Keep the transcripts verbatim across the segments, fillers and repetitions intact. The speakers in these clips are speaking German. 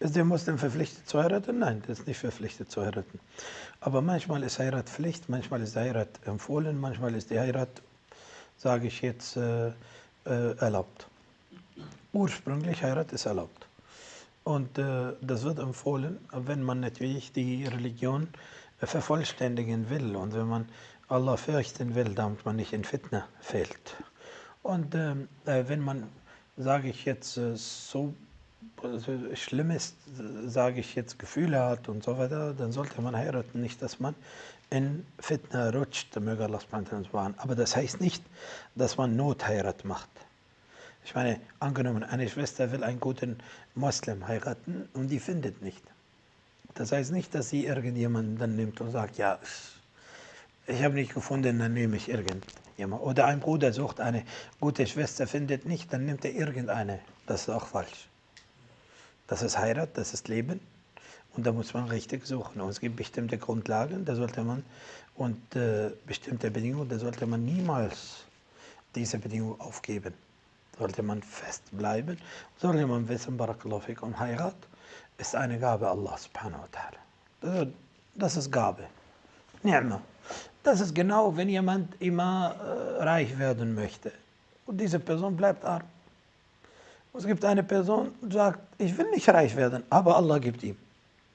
Ist der Muslim verpflichtet zu heiraten? Nein, der ist nicht verpflichtet zu heiraten. Aber manchmal ist Heirat Pflicht, manchmal ist Heirat empfohlen, manchmal ist die Heirat, sage ich jetzt, äh, äh, erlaubt. Ursprünglich Heirat ist erlaubt. Und äh, das wird empfohlen, wenn man natürlich die Religion äh, vervollständigen will und wenn man Allah fürchten will, damit man nicht in Fitna fällt. Und ähm, äh, wenn man, sage ich jetzt, äh, so äh, Schlimmes, äh, sage ich jetzt, Gefühle hat und so weiter, dann sollte man heiraten, nicht, dass man in Fitna rutscht, möge Allah uns bewahren. Aber das heißt nicht, dass man Notheirat macht. Ich meine, angenommen, eine Schwester will einen guten Moslem heiraten und die findet nicht. Das heißt nicht, dass sie irgendjemanden dann nimmt und sagt, ja, ich habe nicht gefunden, dann nehme ich irgendjemanden. Oder ein Bruder sucht eine gute Schwester, findet nicht, dann nimmt er irgendeine. Das ist auch falsch. Das ist Heirat, das ist Leben und da muss man richtig suchen. Und es gibt bestimmte Grundlagen, da sollte man, und äh, bestimmte Bedingungen, da sollte man niemals diese Bedingungen aufgeben. Sollte man festbleiben, sollte man wissen, Barakallahu fikum, Heirat ist eine Gabe Allah subhanahu wa ta'ala. Das ist Gabe. Ni'ma. Das ist genau, wenn jemand immer äh, reich werden möchte und diese Person bleibt arm. Es gibt eine Person, die sagt, ich will nicht reich werden, aber Allah gibt ihm.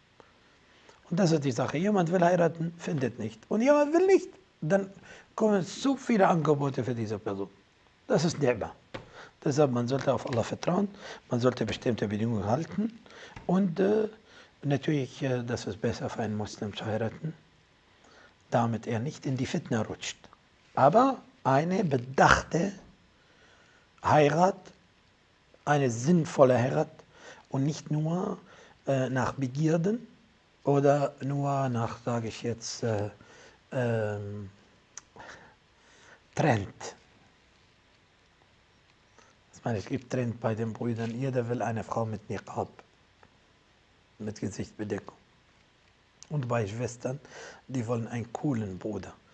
Und das ist die Sache. Jemand will heiraten, findet nicht. Und jemand will nicht, dann kommen so viele Angebote für diese Person. Das ist Ni'ma. Deshalb, man sollte auf Allah vertrauen, man sollte bestimmte Bedingungen halten und äh, natürlich, äh, das ist besser für einen Muslim zu heiraten, damit er nicht in die Fitna rutscht. Aber eine bedachte Heirat, eine sinnvolle Heirat und nicht nur äh, nach Begierden oder nur nach, sage ich jetzt, äh, ähm, Trend. Ich meine, es gibt Trend bei den Brüdern, jeder will eine Frau mit Niqab, mit Gesichtsbedeckung. Und bei Schwestern, die wollen einen coolen Bruder.